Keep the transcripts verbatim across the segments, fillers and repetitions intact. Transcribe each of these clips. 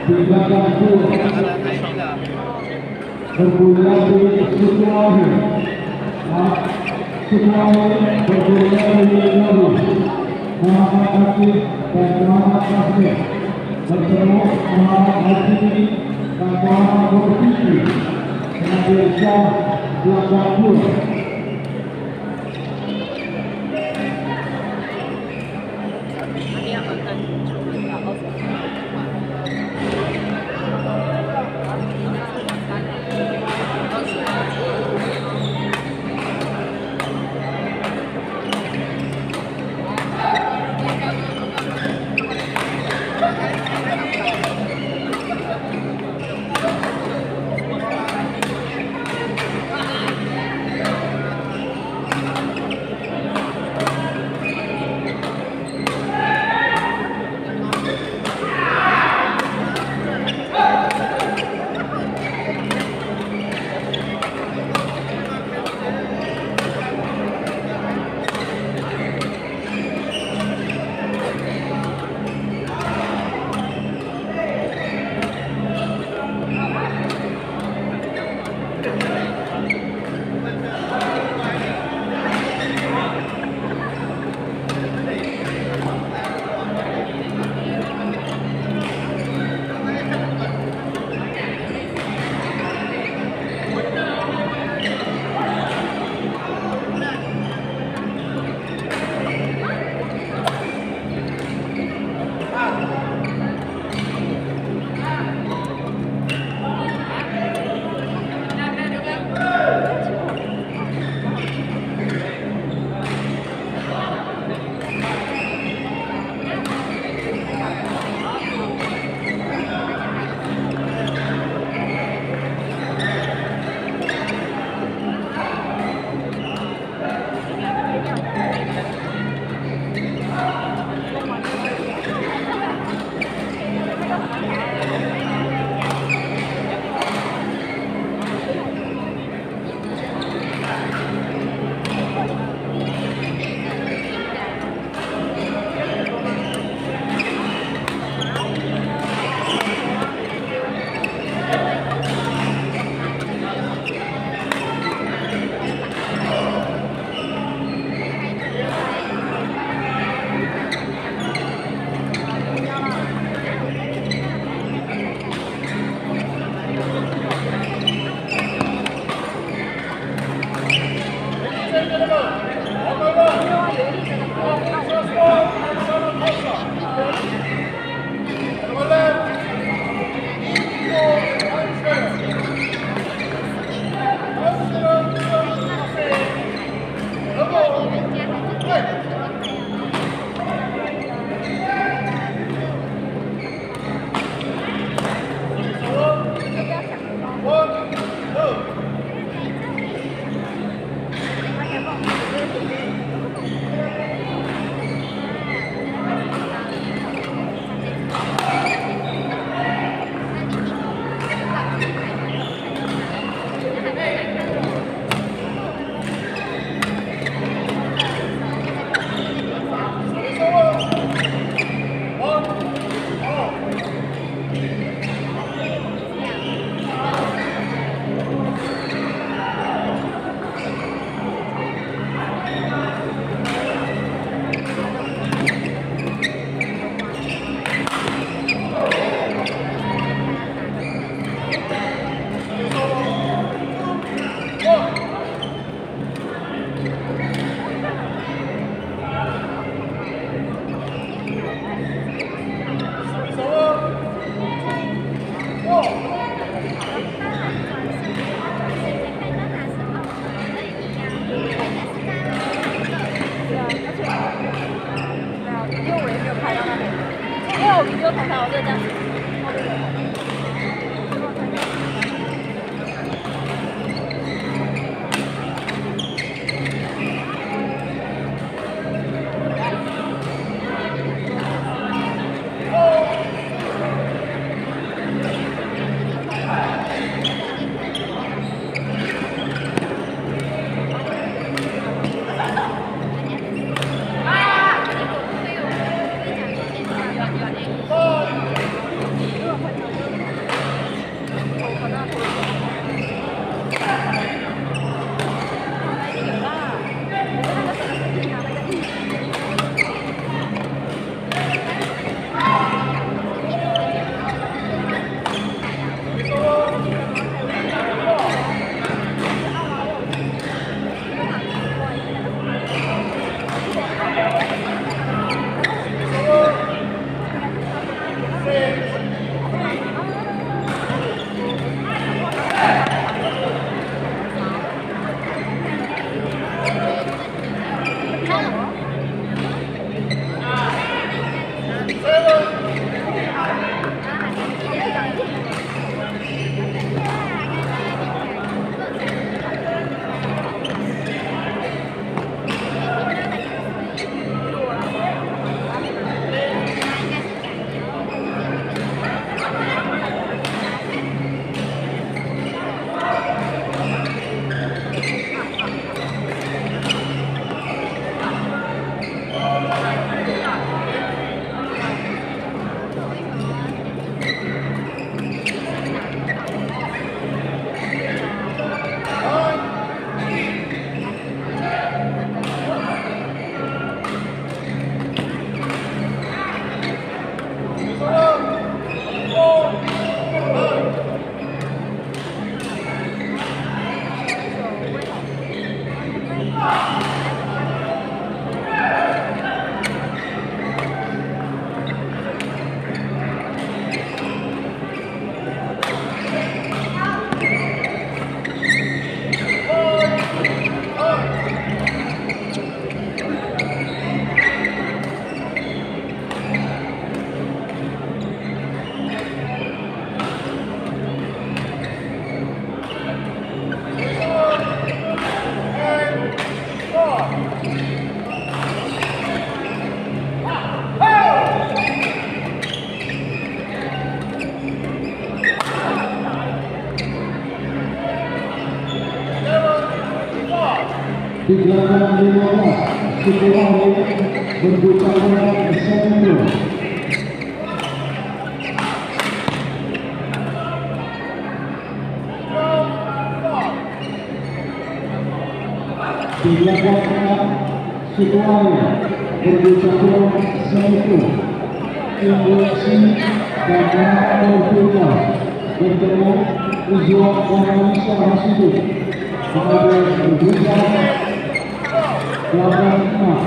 tiga puluh bergulir di Sukuahi Sukuahi bergulir di Lalu Muhammad Hafiz dan Muhammad Kasih bertemu Muhammad Hafiz dan Muhammad Burkiki mengambil jam delapan puluh. di belakang lima belas Sikuari berbuka pada Sandro. Di belakang tengah Sikuari berbuka pada Sandro. Indonesia dan Malaysia bertemu Uzbek Indonesia Hasidu kepada berbuka belakang tengah.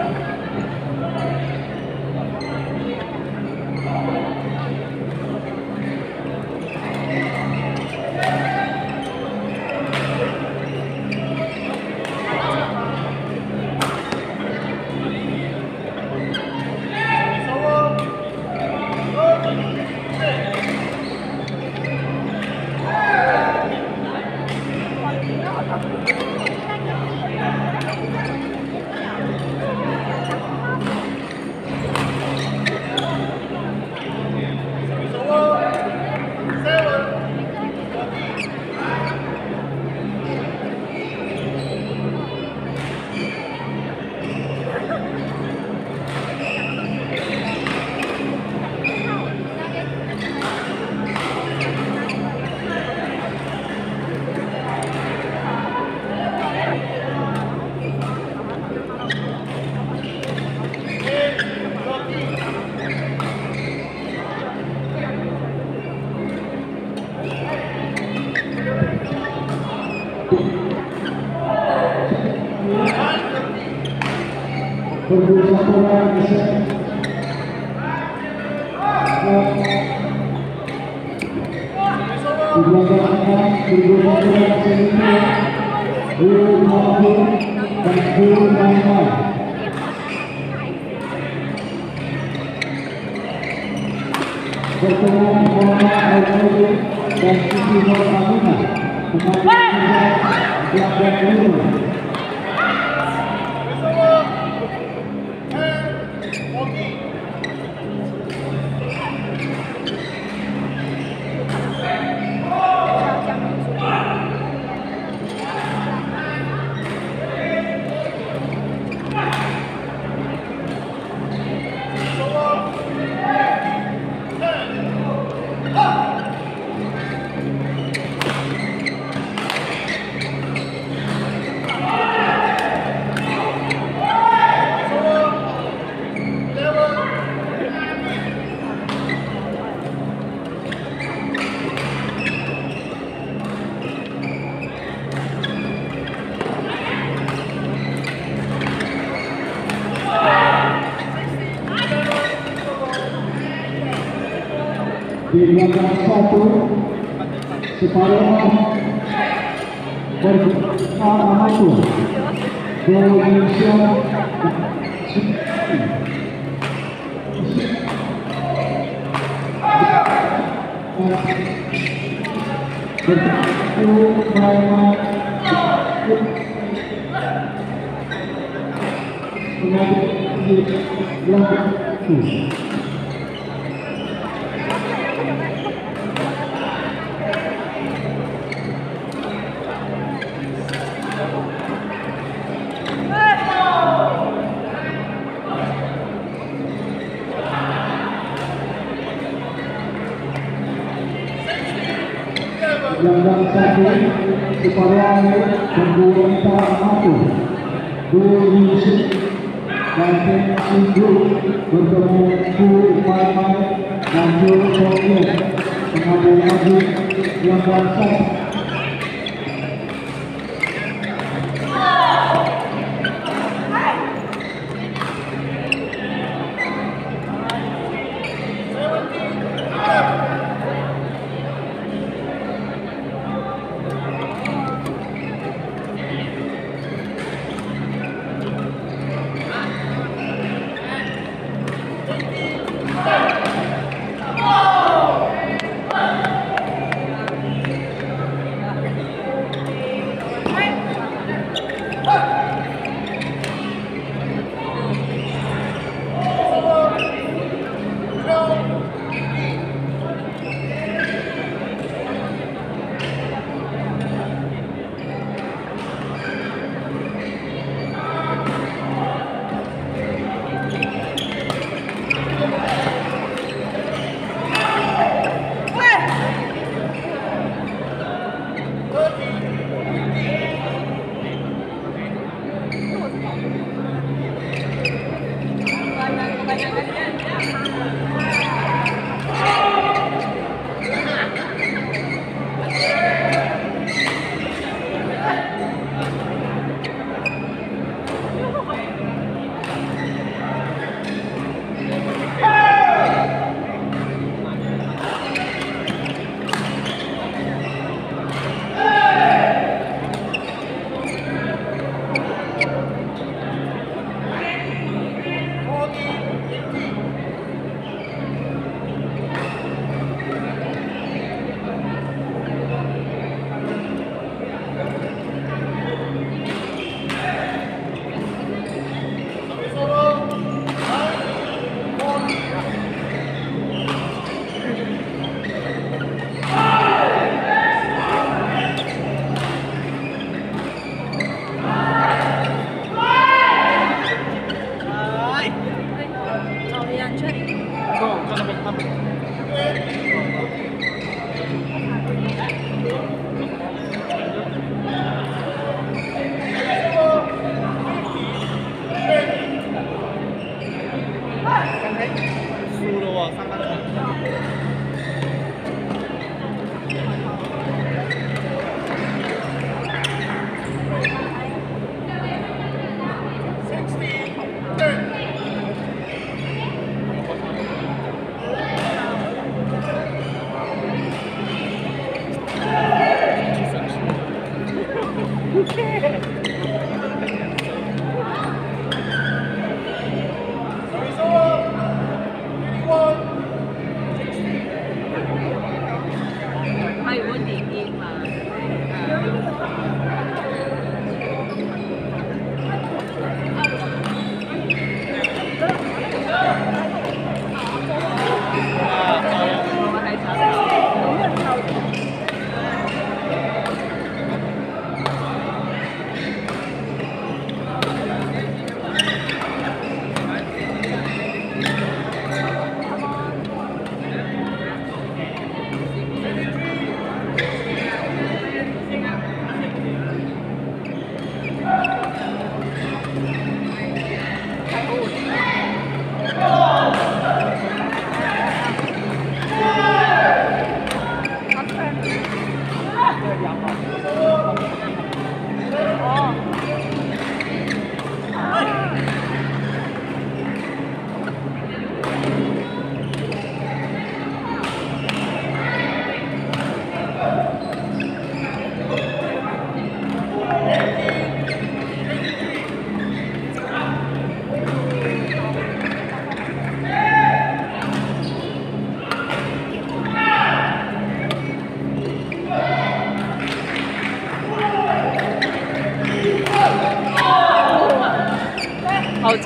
Berbuka pada bisa di belakang tengah berbuka pada Sandro, Guru Mahmud dan Guru Mahmud. Bertemu Muhammad Al-Qadir dan Siti Nur Aminah mengambil belakang Guru. Di belakang satu separuh berbuka amatur Indonesia bertemu Muhammad mengambil belakang. Belakang satu separuh berbuka amatur Guru Yusuf dan Sandro bertemu Guru Mahmud dan Guru Sofian mengambil maju belakang satu. ให้วันดีดีมาเข้าใจ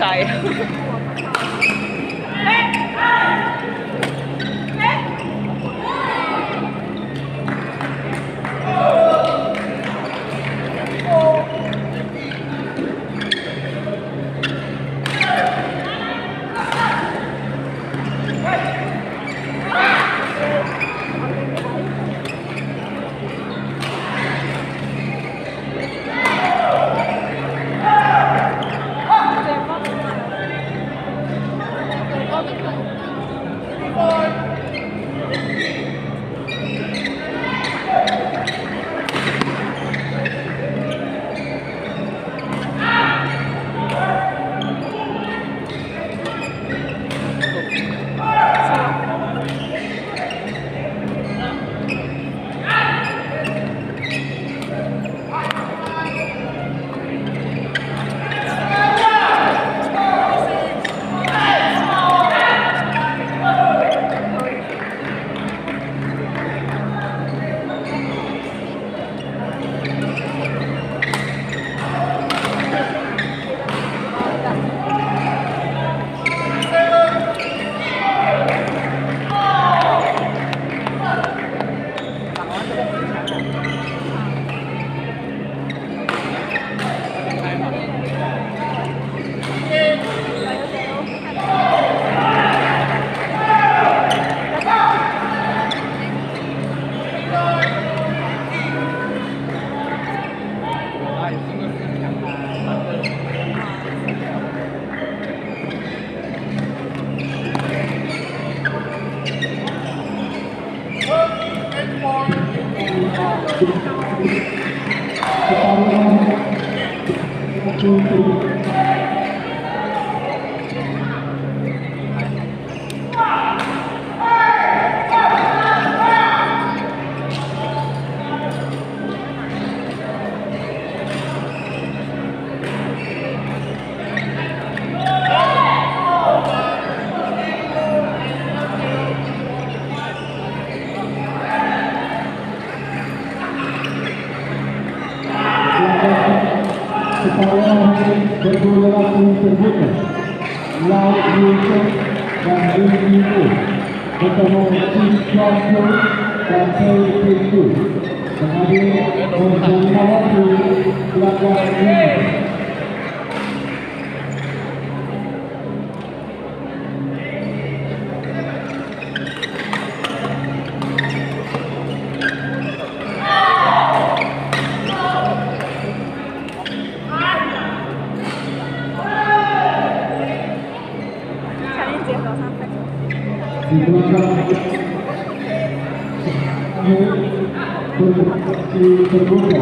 berburu waktu terbuka Laut Yusuf dan Rindu bertemu Tim Chongko dan Hei Pintu mengambil bersama waktu pelanggan ini. Di belakang terbuka.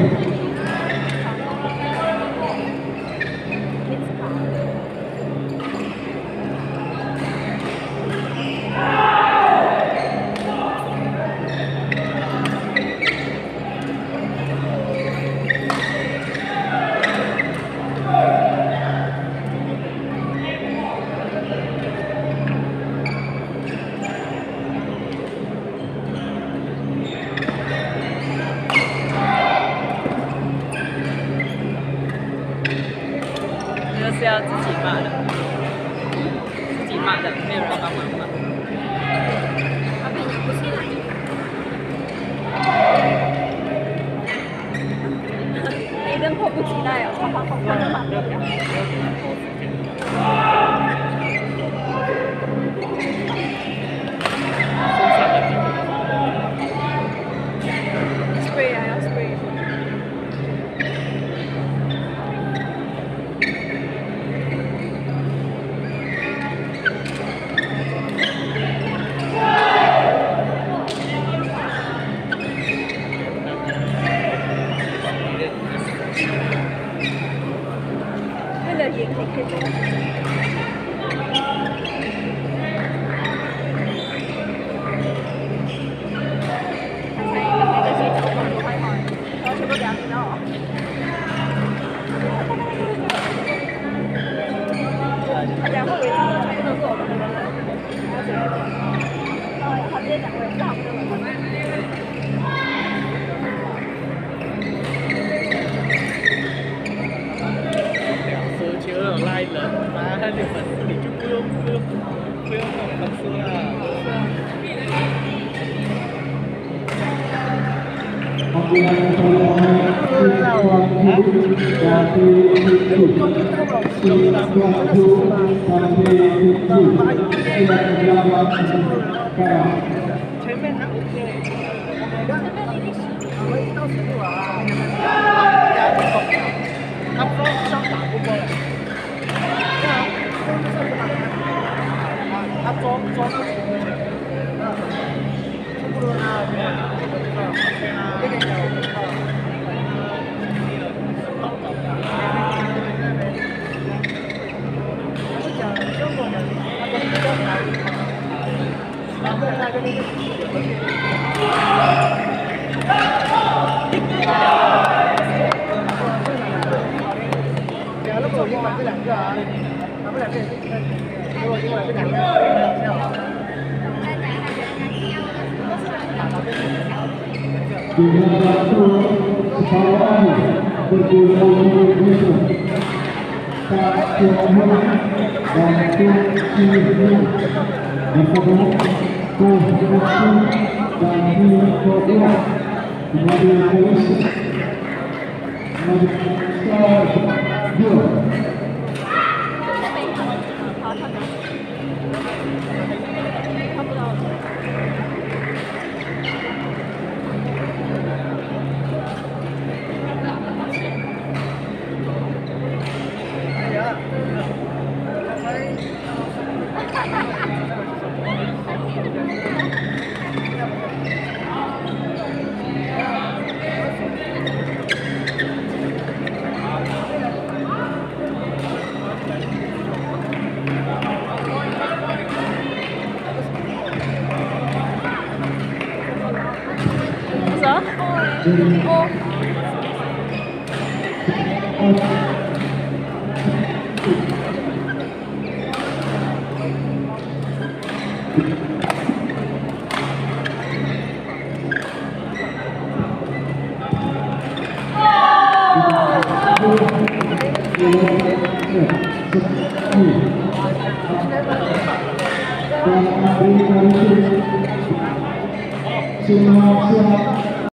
是要自己骂的，自己骂的，没有人帮忙骂。他们也不是来。你真迫不及待哦，快快快快快！spray 啊，要 spray。为了赢，你可以做。大家会围上的全部都是我们的人，然后他直接讲围上的人。 手球有拉人，妈的，你们你就不用不用不用弄粉丝了。前面还 OK， 我们到时候啊，他不想打不过来，他装装不起来，不能啊，别啊，这个有。两个手机买这两个啊，拿不两个也是，如果因为这两个 Semua